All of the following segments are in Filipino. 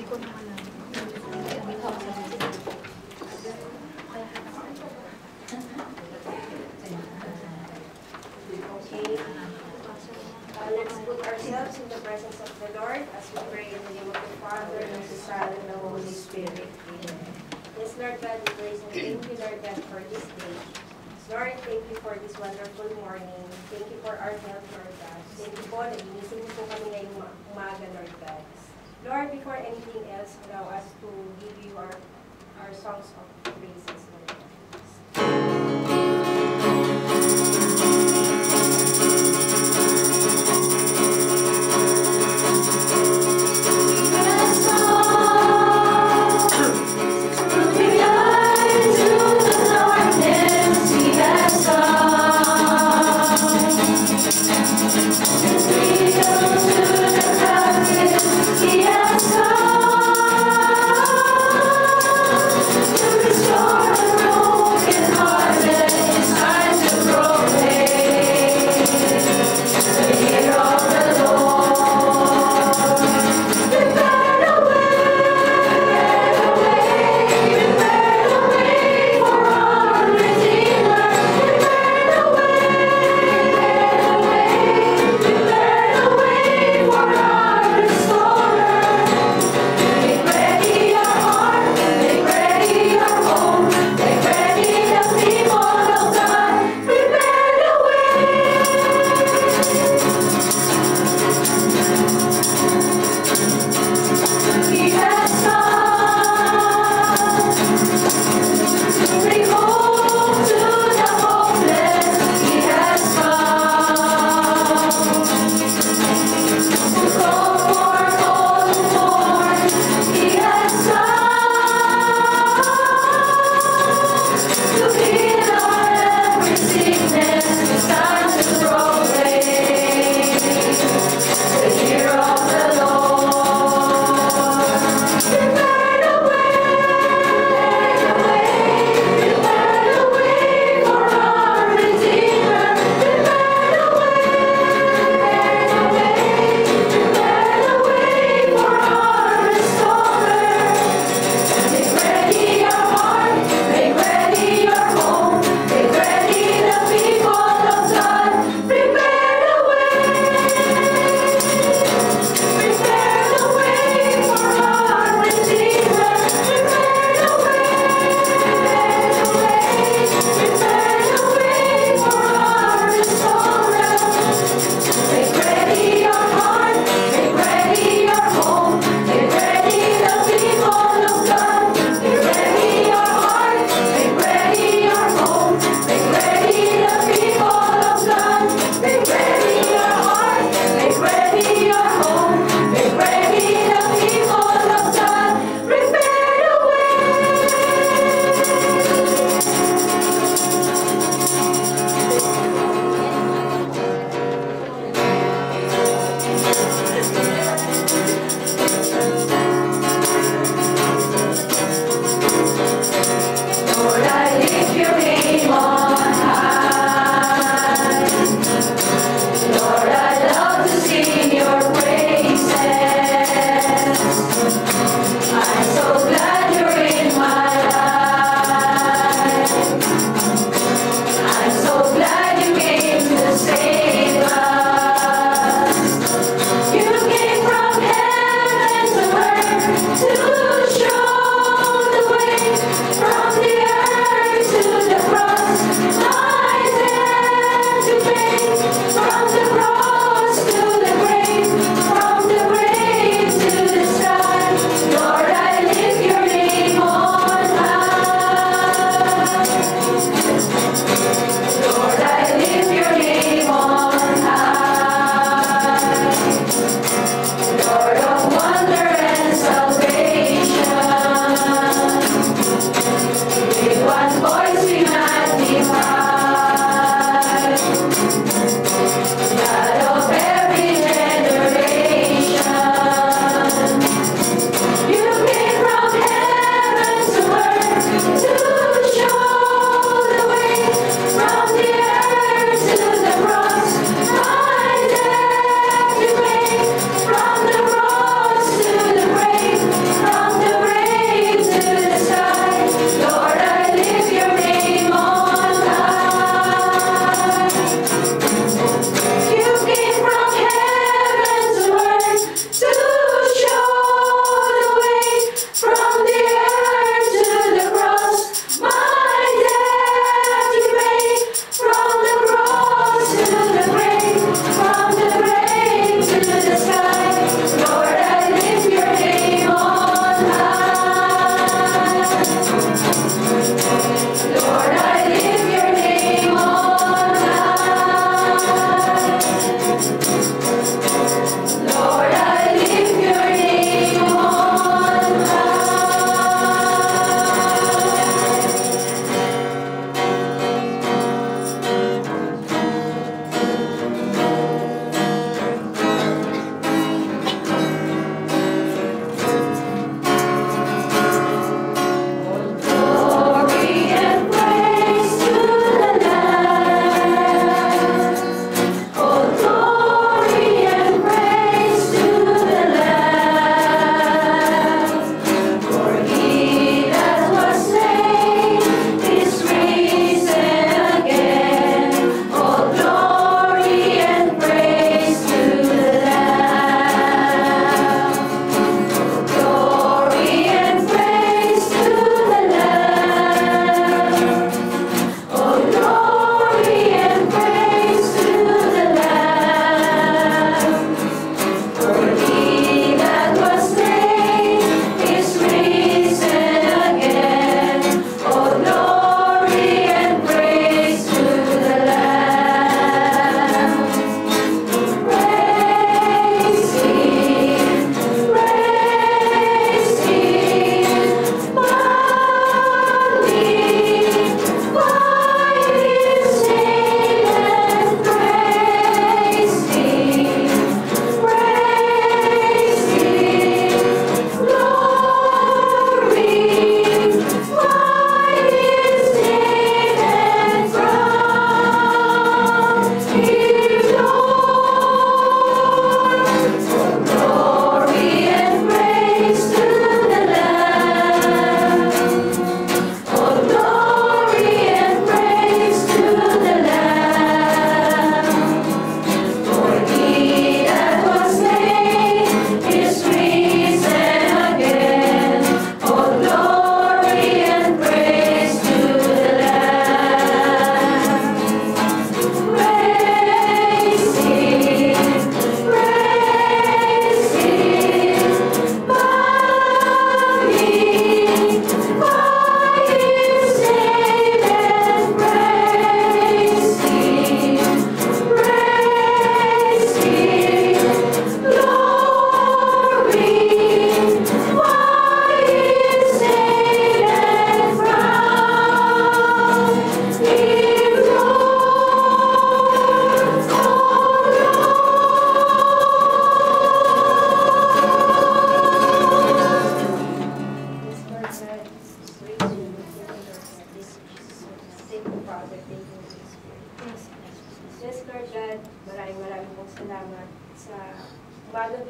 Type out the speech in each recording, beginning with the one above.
Let's put ourselves in the presence of the Lord as we pray in the name of the Father, and the Son, and the Holy Spirit. Amen. Yes, Lord God, we praise and thank you, Lord God, for this day. Lord, thank you for this wonderful morning. Thank you for our health, Lord God. Thank you po na ginising mo po kami ngayong umaga, Lord God. Lord, before anything else, allow us to give you our songs of praises, Lord God. Restore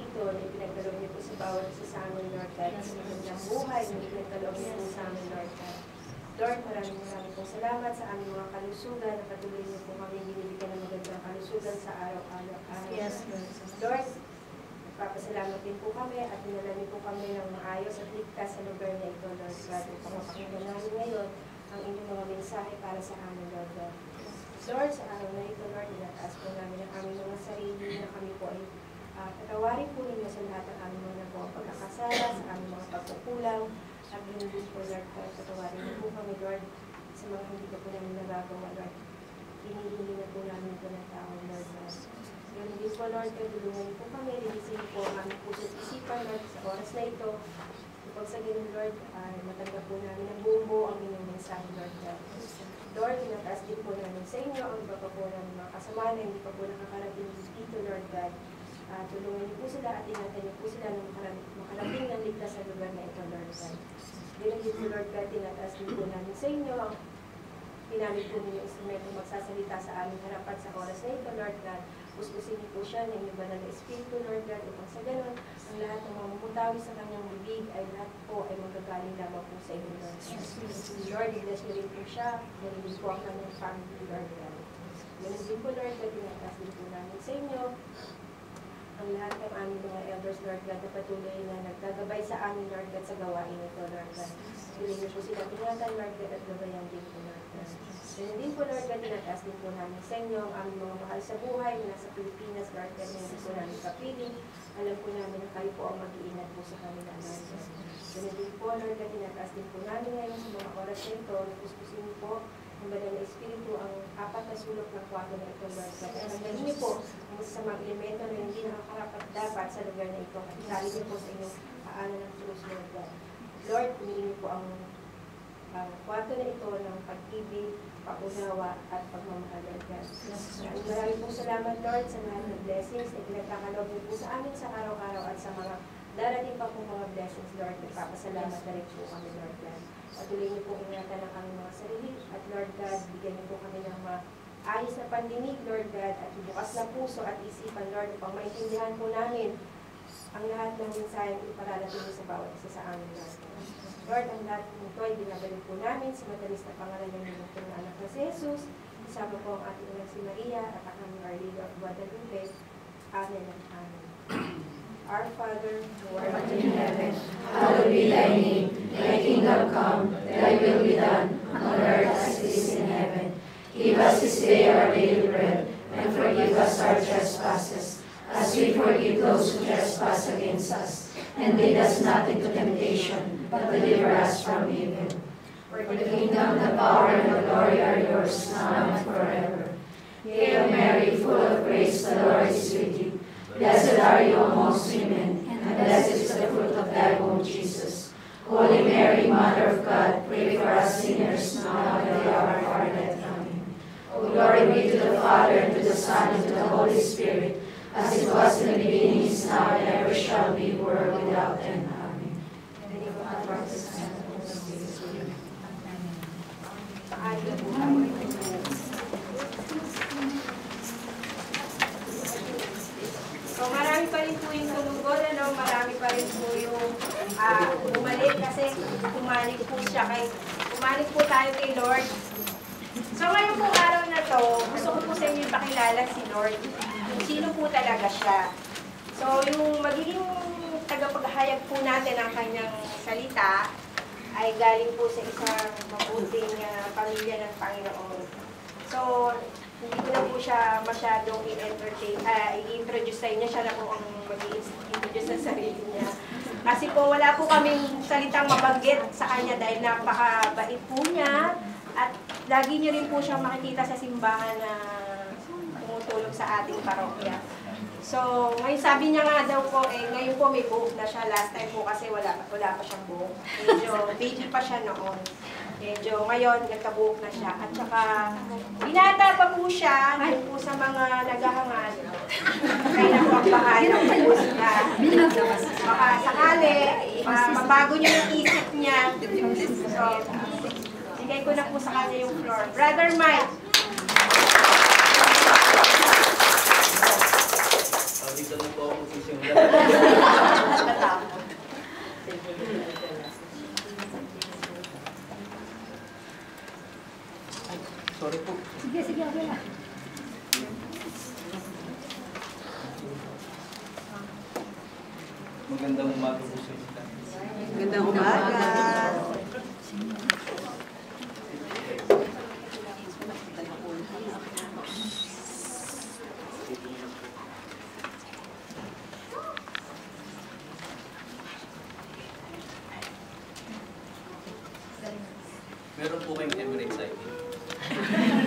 Espiritu na ipinagkaloob niyo po sa bawat isa sa amin, Lord God, sa magandang buhay na ipinagkaloob niyo po sa amin, Lord God. Lord, maraming pong salamat sa aming mga kalusugan na patuloy niyo po kami binibigyan ng magandang kalusugan sa araw-araw. Yes, Lord, nagpapasalamat din po kami at dinala niyo po kami ng maayos at ligtas sa lugar na ito, Lord God. Upang mapakinggan namin ngayon ang inyong mga mensahe para sa amin, Lord God. Lord, sa araw na ito, Lord, inataas po namin ang aming mga sarili na kami po ay patawarin po ninyo sa lahat ng aming mga nagawang pagkakasala, sa aming mga pagkukulang, at hindi po, Lord, patawarin niyo po kami, Lord, sa mga hindi ko po namin nagagawa, Lord. Hinihingi na po namin ito ng tao, Lord God. Ganun din po, Lord, tulungan niyo po kami, linisin po ang aming puso at isipan, Lord, sa oras na ito. Kapag sa ganun, Lord, matanggap po namin ang buo ang inyong mensahe, Lord God. Lord, pinataas din po namin sa inyo ang iba pa po ng mga kasama na hindi pa po nakakarating dito, Lord God. Tulungan niyo po sila at ingatan niyo po sila ng makarating ng ligtas sa lugar na ito, Lord God. Ganun din po, Lord God, pinataas din po namin sa inyo ang pinamit po ninyo instrumento magsasalita sa aming harapan sa oras na ito, Lord God. Puspusin niyo po siya ng inyong banal na Espiritu, Lord God, upang sa ganun, ang lahat ng mga mamutawi sa kanyang bibig ay lahat po ay magagaling lamang po sa inyo, Lord God. Lord, i-bless niyo rin po siya, ganun din po ang kanyang family, Lord God. Ganun din po, Lord God, pinataas din po namin sa inyo ang lahat ng aming mga elders, Lord God, na patuloy na naggagabay sa amin, Lord God, sa gawain ito, Lord God. Pili niyo po sila ingatan, Lord God, at gabayan din po, Lord God. Ganun din po, Lord God, tinataas din po namin sa inyo ang aming mga mahal sa buhay na nasa Pilipinas, Lord God, na hindi po namin kapiling. Alam po namin na kayo po ang mag-iingat po sa kanila, Lord God. Ganun din po, Lord God, tinataas din po namin ngayon sa mga oras na ito, napuspusin niyo po ang banal na Espiritu ang apat na sulok ng kwarto na ito, Lord God. At hanggang niyo po ang masasamang elemento na hindi nakakarapat dapat sa lugar na ito. At itali niyo po sa inyong paanan ng krus, Lord God. Lord, humingi po ang kwarto na ito ng pag-ibig, pag-unawa at pagmamahal, Lord God. Maraming pong salamat, Lord, sa lahat ng blessings na pinagkakaloob niyo po sa amin sa araw-araw at sa mga darating pa po mga blessings, Lord. Nagpapasalamat na rin po kami, Lord God. Patuloy niyo po ingatan ang aming mga sarili at Lord God, bigyan niyo po kami ng maayos na pandinig, Lord God, at bukas na puso at isipan, Lord, upang maintindihan po namin ang lahat ng mensaheng ipararating niyo sa bawat isa sa amin, Lord God. Lord, ang lahat nito ay binabalik po namin sa matalis na pangalan ng inyong na anak na si Jesus, kasama po ang ating anak si Maria at ang aming Our Lady of Guadalupe. Amen and amen. Our Father, who art in heaven, hallowed be thy name. Thy kingdom come, thy will be done, on earth as it is in heaven. Give us this day our daily bread, and forgive us our trespasses, as we forgive those who trespass against us. And lead us not into temptation, but deliver us from evil. For the kingdom, the power, and the glory are yours, now and forever. Hail Mary, full of grace, the Lord is with you. Blessed are you amongst women, and blessed is the fruit of thy womb, Jesus. Holy Mary, Mother of God, pray for us sinners, now and at the hour of our death. Amen. O glory be to the Father, and to the Son, and to the Holy Spirit, as it was in the beginning, is now, and ever shall be, world without end. Amen. So marami pa rin po yung tumugod, marami pa rin po yung bumalik kasi umalik po siya umalik po tayo kay Lord. So ngayon po araw na to, gusto ko po sa inyo ipakilala si Lord. Kung sino po talaga siya. So yung magiging tagapaghayag po natin ang kanyang salita ay galing po sa isang mabuting pamilya ng Panginoon. So hindi ko na po siya masyadong i-introduce sa inyo. Siya na po ang mag-i-introduce sa sarili niya. Kasi po wala po kaming salitang mabanggit sa kanya dahil napakabait po niya. At lagi niyo rin po siyang makikita sa simbahan na tumutulong sa ating parokya. So, ngayon sabi niya nga daw po, ngayon po may buhok na siya. Last time po kasi wala pa siyang buhok. Medyo baby pa siya noon. Medyo ngayon, nagkabuhok na siya. At saka, binata pa po siya, ngayon po sa mga naghahangad. Kaya po ang bahala po sila. Baka sakali, mabago niyo yung isip niya. So, bigay ko na po sa kanya yung floor. Brother Mike. Dito na po ako sisimula. Sorry po. Sige, sige, okay lang. Magandang umaga po sa inyo. Magandang umaga. Meron po kayong Emirates ID.